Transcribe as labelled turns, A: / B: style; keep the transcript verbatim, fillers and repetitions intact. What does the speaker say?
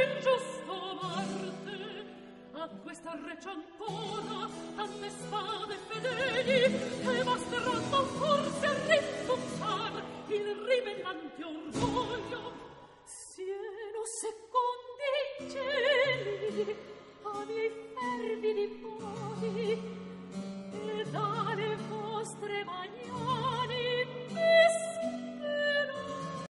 A: ingiusto Marte. A questa reggia ancora tante spade fedeli che basteranno forse a rinforzar il ribellante orgoglio. Sieno secondi i cieli a miei fervidi podi e dalle vostre mani